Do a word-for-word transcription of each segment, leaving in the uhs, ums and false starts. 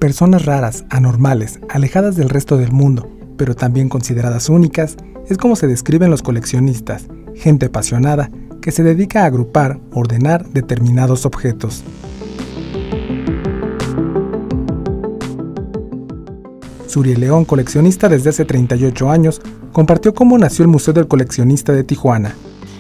Personas raras, anormales, alejadas del resto del mundo, pero también consideradas únicas, es como se describen los coleccionistas, gente apasionada que se dedica a agrupar, ordenar determinados objetos. Suriel León, coleccionista desde hace treinta y ocho años, compartió cómo nació el Museo del Coleccionista de Tijuana.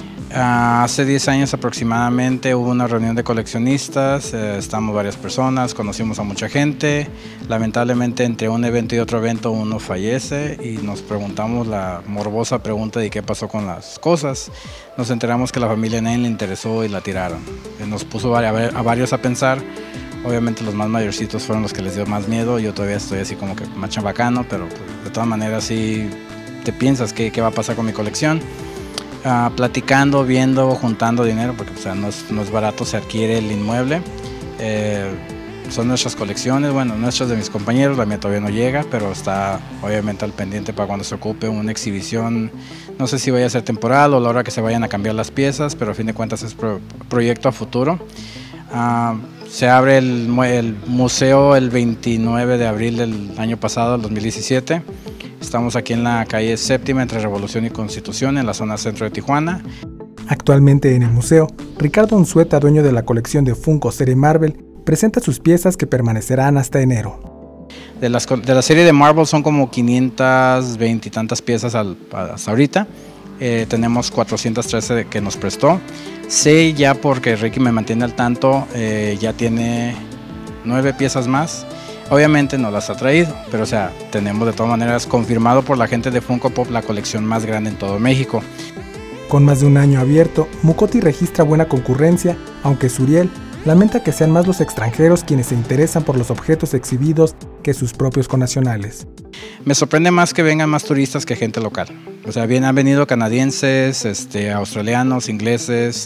Uh, hace diez años aproximadamente hubo una reunión de coleccionistas, eh, estamos varias personas, conocimos a mucha gente. Lamentablemente entre un evento y otro evento uno fallece y nos preguntamos la morbosa pregunta de qué pasó con las cosas. Nos enteramos que a la familia nadie le interesó y la tiraron. Nos puso a, a varios a pensar. Obviamente los más mayorcitos fueron los que les dio más miedo. Yo todavía estoy así como que más chabacano, pero pues, de todas maneras sí te piensas qué, qué va a pasar con mi colección. Uh, platicando, viendo, juntando dinero, porque o sea, no, es, no es barato, se adquiere el inmueble. Eh, son nuestras colecciones, bueno, nuestras de mis compañeros, la mía todavía no llega, pero está obviamente al pendiente para cuando se ocupe una exhibición. No sé si vaya a ser temporal o a la hora que se vayan a cambiar las piezas, pero a fin de cuentas es pro, proyecto a futuro. Uh, se abre el, el museo el veintinueve de abril del año pasado, el dos mil diecisiete. Estamos aquí en la calle Séptima entre Revolución y Constitución, en la zona centro de Tijuana. Actualmente en el museo, Ricardo Unzueta, dueño de la colección de Funko serie Marvel, presenta sus piezas que permanecerán hasta enero. De, las, de la serie de Marvel son como quinientas veinte y tantas piezas al, hasta ahorita. Eh, tenemos cuatrocientas trece que nos prestó. Sé ya, porque Ricky me mantiene al tanto, eh, ya tiene nueve piezas más. Obviamente no las ha traído, pero o sea, tenemos de todas maneras confirmado por la gente de Funko Pop la colección más grande en todo México. Con más de un año abierto, Mucoti registra buena concurrencia, aunque Suriel lamenta que sean más los extranjeros quienes se interesan por los objetos exhibidos que sus propios connacionales. Me sorprende más que vengan más turistas que gente local. O sea, bien, han venido canadienses, este, australianos, ingleses,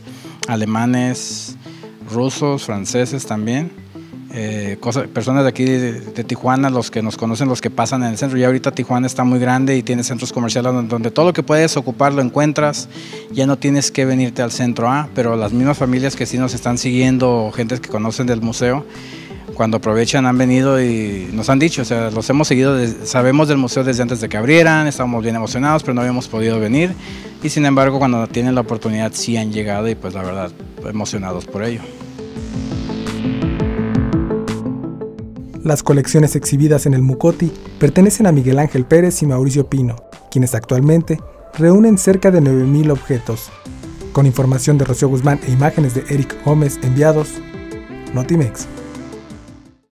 alemanes, rusos, franceses también. Eh, cosa, personas de aquí de, de Tijuana, los que nos conocen, los que pasan en el centro. Ya ahorita Tijuana está muy grande y tiene centros comerciales donde, donde todo lo que puedes ocupar lo encuentras. Ya no tienes que venirte al centro A, pero las mismas familias que sí nos están siguiendo, gentes que conocen del museo, cuando aprovechan han venido y nos han dicho, o sea, los hemos seguido, de, sabemos del museo desde antes de que abrieran, estábamos bien emocionados, pero no habíamos podido venir. Y sin embargo, cuando tienen la oportunidad sí han llegado y pues la verdad, emocionados por ello. Las colecciones exhibidas en el Mucoti pertenecen a Miguel Ángel Pérez y Mauricio Pino, quienes actualmente reúnen cerca de nueve mil objetos. Con información de Rocío Guzmán e imágenes de Eric Gómez enviados, Notimex.